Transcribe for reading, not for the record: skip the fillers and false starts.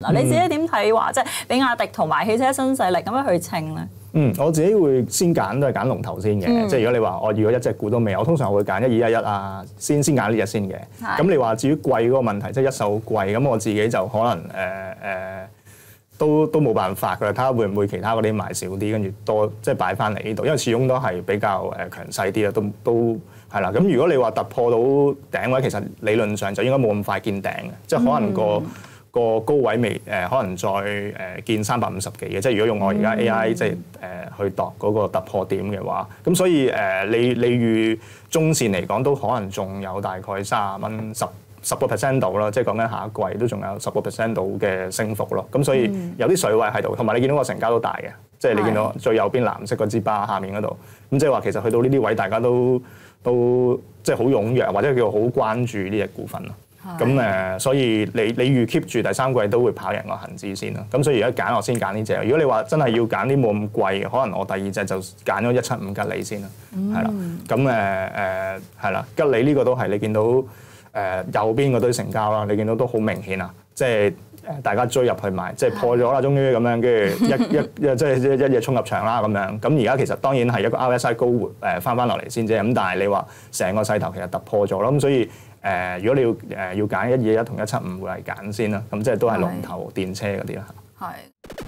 嗱，你自己點睇話即係比亞迪同埋汽車新勢力咁樣去稱咧？ 我自己會先揀都係揀龍頭先嘅，即係如果你話我如果一隻股都未，我通常會揀1211啊，先揀呢隻先嘅。咁你話至於貴嗰個問題，即係一手貴，咁我自己就可能都冇辦法㗎啦，睇下會唔會其他嗰啲賣少啲，跟住多即係擺翻嚟呢度，因為始終都係比較強勢啲啦，都係啦。咁如果你話突破到頂位，其實理論上就應該冇咁快見頂嘅，即係可能個高位未可能再見350幾嘅，即係如果用我而家 AI 即係去度嗰個突破點嘅話，咁所以你預中線嚟講都可能仲有大概30蚊10% 度啦，即係講緊下一季都仲有10% 度嘅升幅咯。咁所以有啲水位喺度，同埋你見到個成交都大嘅，即係你見到最右邊藍色嗰支巴下面嗰度，咁即係話其實去到呢啲位大家都即係好踴躍，或者叫好關注呢隻股份咯。咁所以你預 keep 住第三季都會跑贏個恆指先咯。咁所以而家揀我先揀呢隻。如果你話真係要揀啲冇咁貴嘅，可能我第二隻就揀咗175吉利先啦。係啦，咁係啦，吉利呢個都係你見到右邊嗰堆成交啦，你見到都好明顯啊，即係大家追入去買，即係破咗啦，終於咁樣，跟住即係一夜衝入場啦咁樣。咁而家其實當然係一個 RSI 高回翻落嚟先啫。咁但係你話成個勢頭其實突破咗咯。咁所以如果你要揀1211同175會係揀先啦。咁即係都係龍頭電車嗰啲啦。係。